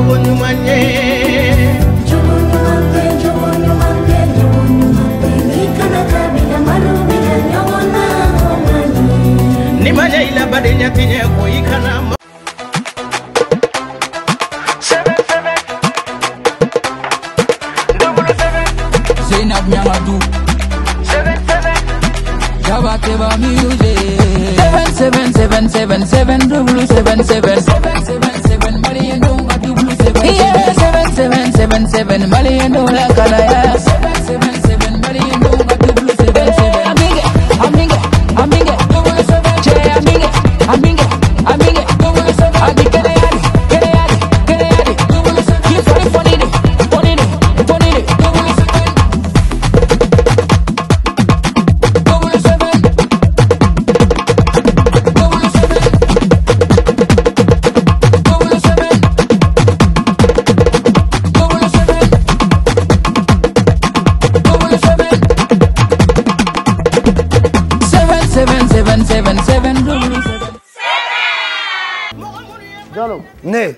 Ne.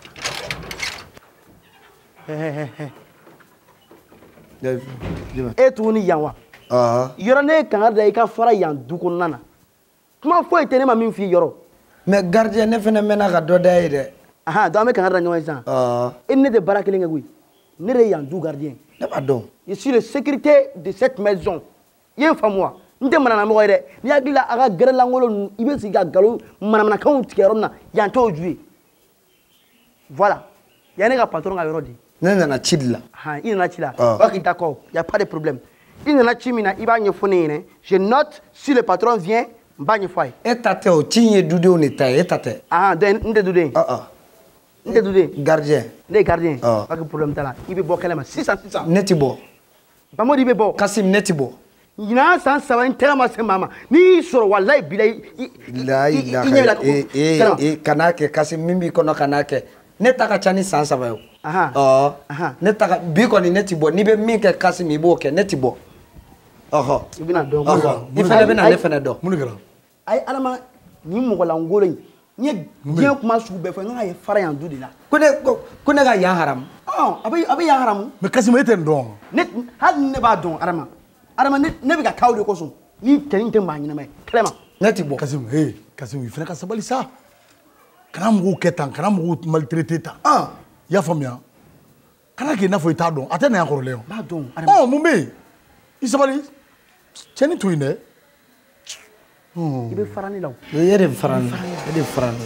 E tuni yanwa. Yoro ne kan da ka fara yan du konna na. Kuma fo ite ne ma min fi yoro. Mais gardien ne fene mena ka do dai de. Aha, do me kan da nyawa san. Il ne de baraka linga gui. Ne re yan du gardien. Ne pas donc. Je suis le sécurité de cette maison. Yen famwa. Nde mana na mo de. Ni agila aga gere langolo ibe siga galo mana kan tikerona yan to jué. Voilà. Il y a un patron à Yorodi. Non, non, non, il y en a là. Ok, d'accord. Il n'y a pas de problème. Il y en a il va je note si le patron vient, il va et tate o tinye dude on est et tate. Ah, n'de dude. N'de dude. Gardien. Les gardiens. Pas de problème là. Il veut boire quel 600. Netibo. Pas moi il veut boire. Kassim Netibo. Il y a 100 ça va tellement c'est maman. Ni sur wallahi bilay. Il kanake Kassim mimi kono kanake. Ne taka chani sansa bayo. Ne taka biko ni Netibo ni be minke Kassim iboke Netibo. Ibina do. Ifele bena le fene do. Munigara. Ay alama ni mo la ngolo ni bien kuma su be fa nga ye fara yan du de la. Kone ga yan haram. Abi yan haram. Mais Kassim eten don. Ne had ne ba don arama. Arama ne be ka kawde ko so. Ni tenin te ma nyina mai. Clément. Netibo. Kassim Kassim il fene ka sabali sa. Kana mugu ketan kana mugu maltraité ta. Ya famia. Kana ke na fo ita don. Atena yakoro leo. Ba don. Arama. Mumbe. Isabali. Cheni tuine. Ibe farani law. Yere farani. Yere farani.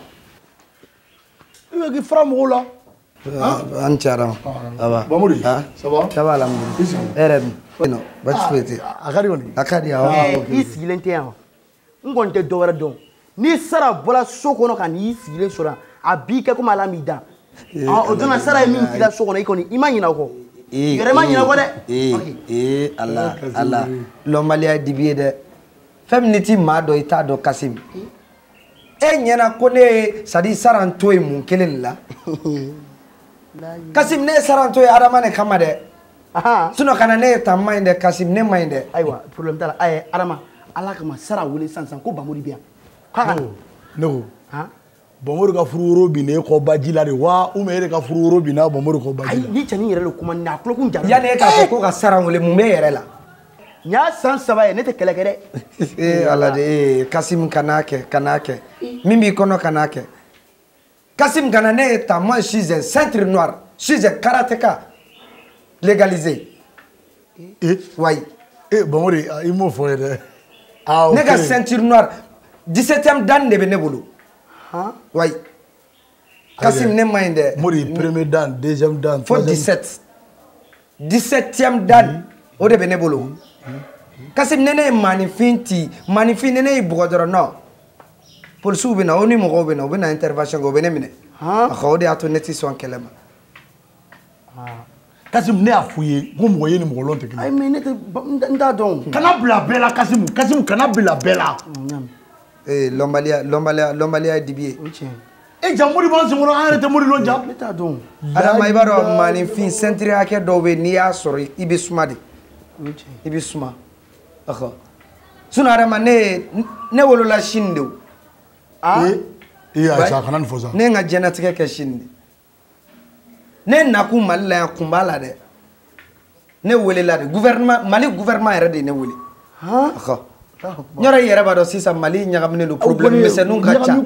Ibe ki fara mo la. Anchara. Aba. Bamuri. Ça va? Ça va alhamdulillah. Erem. Non, ba chouette. Akari woni. Akari isigilente ya. Ngonte dowara don. Ni sara bola sokono kan isigile sora. Abike ko malamida. Odona sara mi kila sokono ikoni imanyina ko. Yere manyina ko de. Allah. L'Omalia dibie de. Feminity mado ita do Kassim. Nyana kone sadi sarantoy mun kelen la. Kassim ne sarantoy aramane kamade. Suno kana ne ta mind Kassim ne mind. Aywa problem tala ay arama ala kama sara wuli sansan ko bamuri biya. Kaka no. Bamuri ka fururo bi ne ko bajila de wa o mere ka fururo bi na bamuri ko bajila. Ay ni tani yere le kuma na kulo kun jara. Ya ne ka ko ka sara wuli mun me yere la. Nya san saba ne te kele kele. Ala de Kassim kanake. Mimi kono kanake. Kassim kana ne ta moi je suis un centre noir. Je suis un karatéka légalisé. Oui. Bamuri il mo fo de. Nega ceinture noire 17e dan de benebulu. Oui. Kassim ne minde. Mori premier dan, deuxième dan, faut 17. 17e dan o de benebulu. Kassim nene manifin nene bugodoro no. Pour soubina oni mo gobena obena intervention go benemine. Akho de ato neti son kelema. Kassim ne afuye go mo yeni mo lonte kile. Ay me ne te nda don. Kana bla bela Kassim kana bla bela. L'Omalia dibie. Jamuri bon singoro arrête muri lonja. Neta don. Adama ibaro manifin centre ake dowe ni ya sori ibe sumadi. Ibe suma. Akho. Suna adama ne wolola shinde. Iya cha kana nfoza. Ne nga genetique ke shinde. ne nakun Mali la yan kun b'a la dɛ ne welela de gouvernement Mali gouvernement yɛrɛ de ne wele Nyora yɛrɛ b'a dɔn sisan Mali ɲagaminen don problème misɛnninw ka ca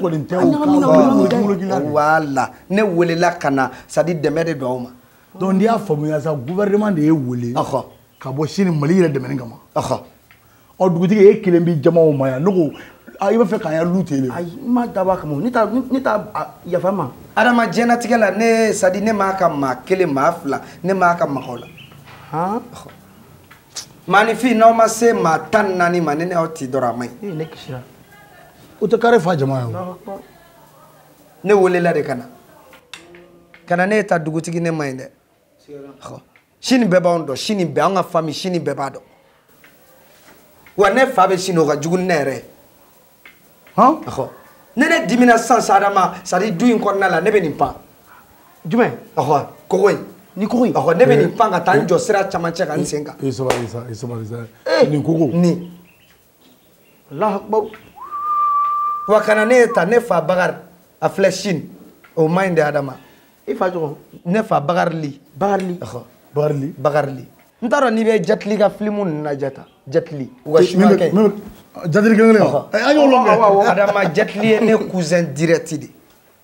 voilà ne welela ka na ça dit dɛmɛ de don aw ma donc n'i y'a faamuya sa gouvernement de ye wele ka bɔ sini Mali yɛrɛ dɛmɛni kama ɔ dugutigi e kelen b'i jama o ma yan ne ko i b'a fɛ k'an ya lu ten de ayi n ma dabɔ a kama ne t'a yafa ma adama diɲɛnatigɛ la ne ça dit ne m'a ka maa kelen maa fila ne m'a ka makaw la maanifin n'aw ma se maa 14 ma ne n'aw ti dɔrɔn a ma ɲi ne kisira o tɛ kare fa jama ye ne welela de ka na ne ye ta dugutigi ne ma ɲi dɛ sini bɛɛ b'anw dɔn sini bɛɛ an ka famille sini bɛɛ b'a dɔn wa ne fa bɛ sini o ka jugu ni ne yɛrɛ ye ne ne dimina sisan sa adama c'est à dire du in kɔnɔna la ne bɛ nin pan jumɛn kogo in ni kogo in ne bɛ nin pan ka taa n jɔ sira camancɛ kan n sen kan sabali sa nin kogo nin Allahu akbar wa kana ne ye ta ne fa Bakari a filɛ sini o ma ɲi de adama i fa tɔgɔ ne fa Bakari Li Bakari Li n t'a dɔn n'i bɛ Jet Li ka film ninnu lajɛ ta Jet Li u ka chinois kɛ Jateli kelen an y'o lɔn kɛ adama Jet Li ye ne cousin direct de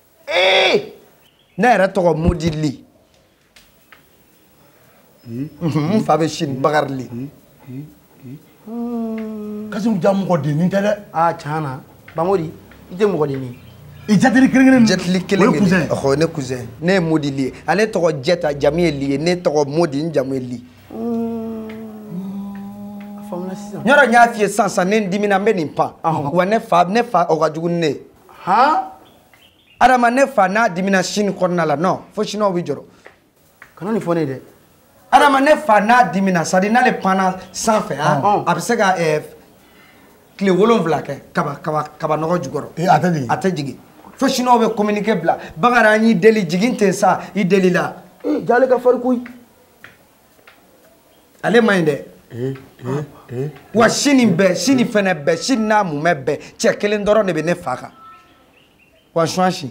ne yɛrɛ tɔgɔ Modi Li n fa bɛ sini Bakari Li Kasimu ja mɔgɔ den nin tɛ dɛ tiɲɛ na Bamodi i tɛ mɔgɔ den ye i Jateli kelen Jet Li kelen ne cousin ne ye Modi Li ye ale tɔgɔ Jet a jamu ye Li ye ne tɔgɔ Modi n jamu ye Li Nyora n y'a f'i ye sisan ne dimina n bɛ nin pan wa ne fa o ka jugu ni ne ye adama ne fa n'a dimina sini kɔnɔna la non fo siniwaw bɛ jɔrɔ kana nin fɔ ne ye dɛ adama ne fa n'a dimina c'est à dire n'ale panna sanfɛ a bɛ se ka tile 7 kɛ kaba nɔgɔ jukɔrɔ a tɛ jigin fo siniwaw bɛ communiqué bila Bakari an y'i deli jigin ten sa i delila jale ka farin koyi ale man ɲi dɛ wa sini fɛnɛ bɛɛ sini n'a mumɛ bɛɛ cɛ kelen dɔrɔn de bɛ ne fa kan wa suwan si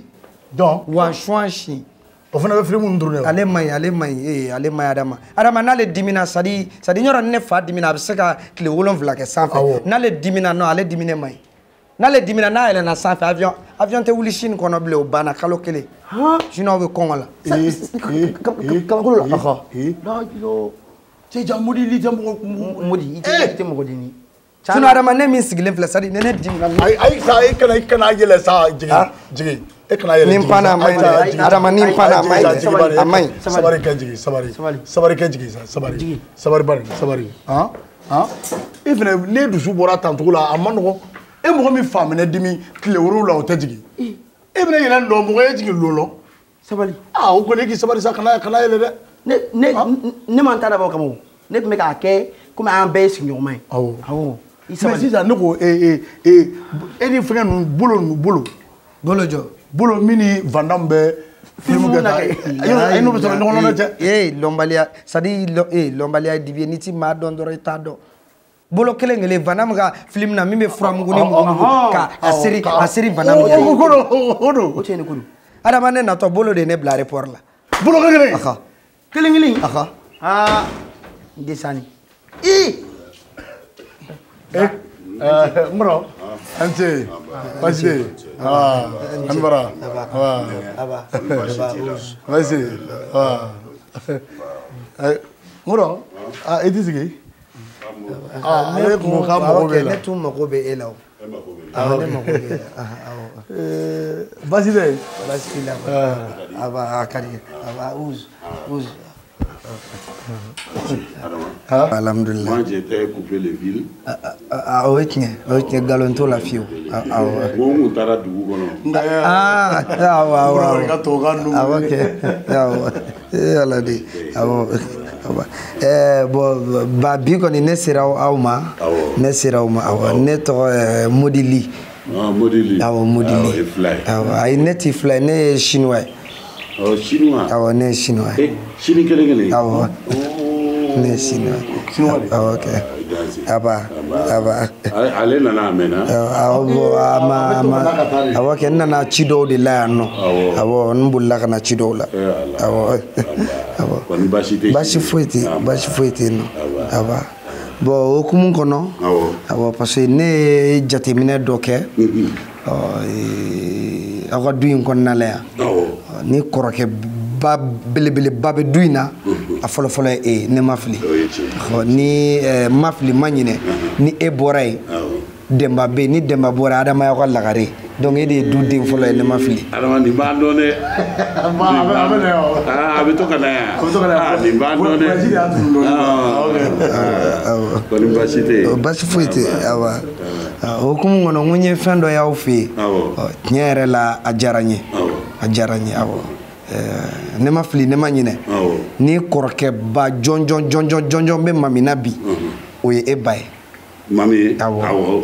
o fana bɛ film ninnu tourner ale man ɲi adama n'ale dimina c'est à dire ɲɔrɔ ni ne fa dimina a bɛ se ka tile 7 kɛ sanfɛ n'ale dimina non ale dimine man ɲi n'ale dimina n'a yɛlɛnna sanfɛ avion tɛ wuli sini kɔnɔ bilen o banna kalo 1 sinon aw bɛ kɔngɔ la kabakolo la cɛ ja Modi Li tɛ Modi i tɛ mɔgɔ den ye sinon adama ne min sigilen filɛ c'est à dire ne dimina ayi sa e kana yɛlɛ sa jigi e kana yɛlɛ nin panna a ma ɲi dɛ adama nin panna a ma ɲi dɛ a ma ɲi sabari kɛ jigi sabari kɛ jigi sa sabari bari sabari e fɛnɛ ne dusu bɔra tancogo la a ma nɔgɔn e mɔgɔ min fa minɛ dimi tile 7 o tɛ jigi e bɛna yɛlɛ lɔ mɔgɔ ye jigi lɔlɔ sabali o kɔni e k'i sabari sa kana yɛlɛ dɛ ne man ta dabɔ kama ne tun bɛ k'a kɛ komi an bɛɛ ye sigiɲɔgɔnma ye awɔ mais sisan ne ko e ni fɛngɛ ninnu bolo min ni Van Damme bɛ film kɛ ta e n'u bɛ sɔrɔ ɲɔgɔn na cɛ lɔnbaliya c'est à dire lɔnbaliya ye dibi ye n'i ti maa dɔn dɔrɔn i t'a dɔn bolo kelen kelen Van Damme ka film na min bɛ furamugu ni mugu k'a seri Van Damme o don o cɛ ni ko don adama ne natɔ bolo de ye ne bila aéroport la bolo kelen n desani Mro, ante, vas-y. Anbara. Vas-y. Mro, edizigi. Ne ko ka mako bɛ la. Ne tun mako bɛ e la o. Ne mako bɛ e la. Vas-y dɛ. Vas-y la. Aba akari. Aba uz. Alhamdulillah. Moi j'étais coupé les villes. O ye tiɲɛ galon t'o la fiyewu. Mun taara dugu kɔnɔ. Awɔ. Ka to ka nu. Awɔ kɛ. Awɔ. Ala de. Awɔ. Bon ba bi kɔni ne sera aw ma. Ne sera aw ma. Awɔ. Ne tɔgɔ Modi Li. Modi Li. Awɔ Modi Li. Awɔ. Ayi ne ti filɛ ne ye chinois. Chinois. Awɔ ne ye chinois. Chini kelen kelen. Awɔ. ne ye Sini ye. Awɔ ok. Aba. Ale nana mɛnna. Awɔ kɛ n nana ci dɔw de la yan nɔ. Awɔ n bolila ka na ci dɔw la. Awɔ. Kɔni baasi tɛ. Baasi foyi tɛ yen nɔ. Aba. Bon okumu kɔnɔ. Awɔ parce que ne ye jateminɛ dɔ kɛ. Aw ka du in kɔnɔna la yan. Ni kɔrɔkɛ ba belebeleba bɛ du in na a fɔlɔfɔlɔ ye ne ma fili. Ni ma fili ma ɲinɛ ni e bɔra yen Demba bɛ yen ni Demba bɔra Adama y'aw ka lagare donc e de ye du den fɔlɔ ye ne ma fili. Adama nin b'an dɔn dɛ. A bɛ to ka na yan. Nin b'an dɔn dɛ. Kɔni baasi tɛ yen. Baasi foyi tɛ awa. Okumu kɔnɔ n ko n ye fɛn dɔ y'aw fɛ yen tiɲɛ yɛrɛ la a diyara n ye awɔ. Ne ma fili ne ma ɲinɛ ni kɔrɔkɛba jɔnjɔn bɛ Mamina bi o ye e ba ye. Mami awɔ.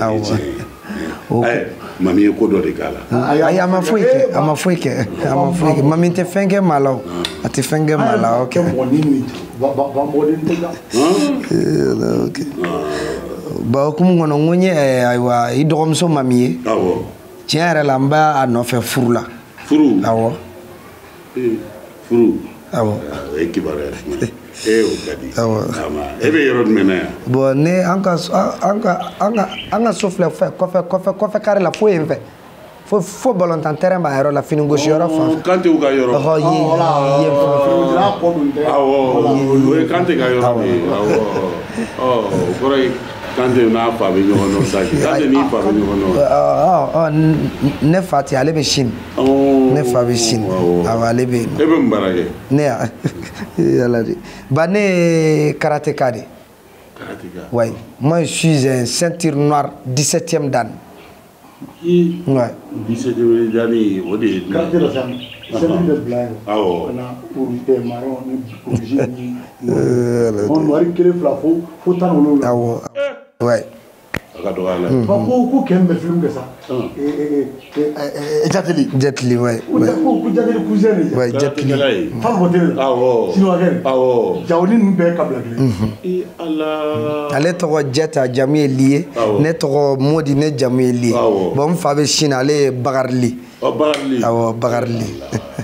Mami ye ko dɔ de k'a la. Ayi a ma foyi kɛ Mami tɛ fɛn kɛ maa la o a tɛ fɛn kɛ maa la ok. Ba okumu kɔnɔ n ko n ye ayiwa i dɔgɔmuso Mami ye tiɲɛ yɛrɛ la n b'a nɔfɛ furu la. Furu awɔ. Furu awɔ. E kibaruya o ka di. Awɔ. E bɛ yɔrɔ jumɛn na yan. Bon ne an ka so filɛ kɔfɛ kare la fo yen fɛ fo balontan terrain b'a yɔrɔ la fini gosi yɔrɔ fan fɛ. Kantew ka yɔrɔ. Ɔhɔ ye awɔ o ye Kante ka yɔrɔ de ye awɔ o kɔrɔ ye Kante n'a fa bɛ ɲɔgɔn dɔn sa Kante n'i fa bɛ ɲɔgɔn dɔn. Ne fa tɛ ale bɛ Sini. Ne fa bɛ Sini awɔ ale bɛ yen. E bɛ mun baara kɛ. Ne yala de ba ne ye karateka de. Karateka. Oui moi je suis un ceinture noire 17e dan. Ouais. 17e dan o de ye. Celui de Blaye. Awɔ. Kana pour marron ni obligé ni. On mari kele fla fo tan wolonwula. Awɔ. Ouais. Ka dɔgɔ a la. Ko kɛmɛ bɛ film kɛ sa. Jateli ouais. Ko Jateli cousin de. Ouais Jateli. Fan hotel. Awɔ. Sinuwakɛ. Awɔ. Jawoni ninnu bɛɛ kabila kelen. Allah. Ale tɔgɔ Jata jamu ye Li ye. Ne tɔgɔ Modi ne jamu ye Li ye. Bon n fa bɛ Sini ale ye Bakari Li. Awɔ Bakari Li.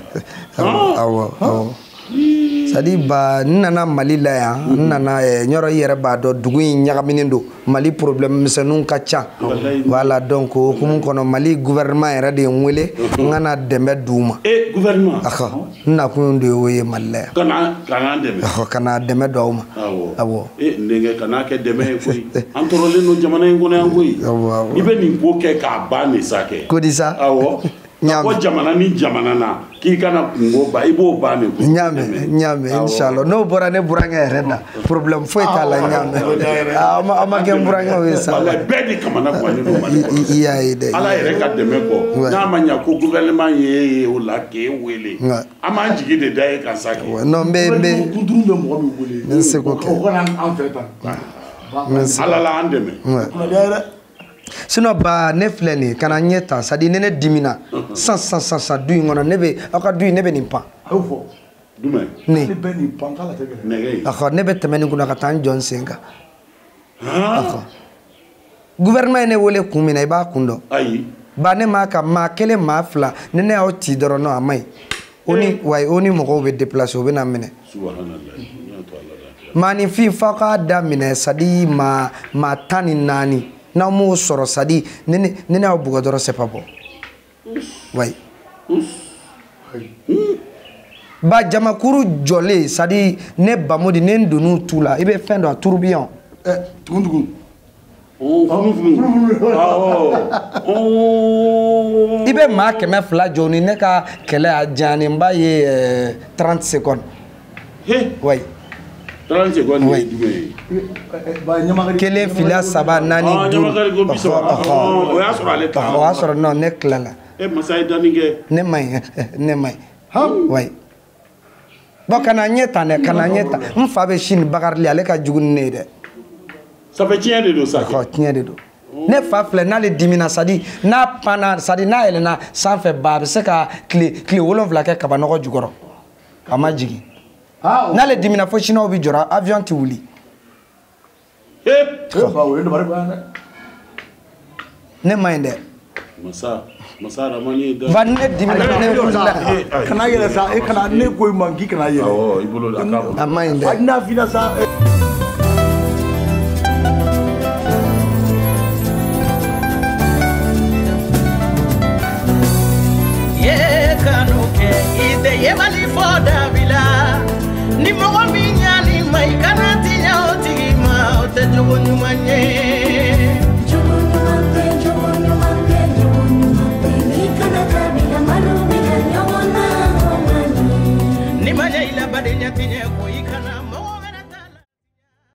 Awɔ. C'est-à-dire ba n nana Mali la yan n nana ɲɔrɔ i yɛrɛ b'a dɔn dugu in ɲagaminen don Mali problème misɛnninw ka ca voilà donc o hukumu kɔnɔ Mali gouvernement yɛrɛ de ye n wele n kana dɛmɛ d'u ma. Gouvernement. n nakun de y'o ye Mali la yan. Kana dɛmɛ. Kana dɛmɛ don aw ma. Awɔ. Nɛgɛ kana kɛ dɛmɛ ye koyi an tɔrɔlen don jamana in kɔnɔ yan koyi. I bɛ nin ko kɛ k'a ban de sa kɛ. Ko di sa. Awɔ. Ko jamana ni jamana na k'i kana kungo ba i b'o ban de ko. Ɲamɛ inshallah n'o bɔra ne burankɛ yɛrɛ da problème foyi t'a la ɲamɛ a ma kɛ n burankɛw ye sa. Bɛɛ de kamana guwanen don Mali kɔnɔ. I y'a ye dɛ. Ala yɛrɛ ka dɛmɛ kɔ n'a ma ɲɛ ko gouvernement ye o la k'e wele an b'an jigi de da e kan sa kɛ. non n bɛ kunturu bɛ mɔgɔ min wele. n se k'o kɛ. o kana an fɛ tan. Ala la an dɛmɛ. sinon ba ne filɛ nin kana ɲɛ ta c'est à dire ne dimina san du in kɔnɔ ne bɛ aw ka du in ne bɛ nin pan. a y'o fɔ. Jumɛn. ne bɛ nin pan k'ala tɛ gɛlɛya. Nɛgɛ in. ne bɛ tɛmɛ nin kunna ka taa n jɔ n sen kan. gouvernement ye ne wele kun min na i b'a kun dɔn. Ayi. ba ne m'a ka maa kelen maa fila ni ne y'aw ci dɔrɔn non a ma ɲi o ni mɔgɔw bɛ déplacer o bɛ na minɛ. maanifin f'aw k'a daminɛ c'est à dire maa 14 n'aw m'o sɔrɔ c'est à dire ni ne y'aw bugɔ dɔrɔn c'est pas bon. oui. ba jamakuru jɔlen c'est à dire ne Bamodi ne donn'u tu la i bɛ fɛn dɔn tourbillon. tugun. i bɛ maa 200 jɔ ni ne ka kɛlɛ a janya n b'a ye 30 secondes. oui. 30 secondes oui. Kelen fila saba naani duuru. O y'a sɔrɔ ale ta. O y'a sɔrɔ non ne tilala. Masa ye danni kɛ. Ne ma ɲi oui. bon kana ɲɛ tan dɛ kana ɲɛ tan n fa bɛ Sini Bakari Li ale ka jugu ni ne ye dɛ. ça fait tiɲɛ de don sa. tiɲɛ de don. ne fa filɛ n'ale dimina c'est à dire n'a panna c'est à dire n'a yɛlɛnna sanfɛ ba a bɛ se ka tile 7 kɛ kabanɔgɔ jukɔrɔ a ma jigin. n'ale dimina fo chinois bi jɔra avion ti wuli ne ma ɲi dɛ masa ramani da va ne dimina ne kana yɛlɛ sa e kana ne ko ma k'i kana yɛlɛ awɔ i bolo da ka a ma ɲi dɛ hali n'a fina sa Yemali for Davila, ni mɔgɔ min ɲa ni ma i kana tiɲɛ o tigi ma o tɛ jogo ɲuman ye. Jogo ɲuman tɛ, jogo ɲuman tɛ, jogo ɲuman tɛ. N'i kana Davila malo bɛ kɛ ɲɔgɔn na o man ɲi. Ni ma ɲɛ i la badenya tiɲɛ ko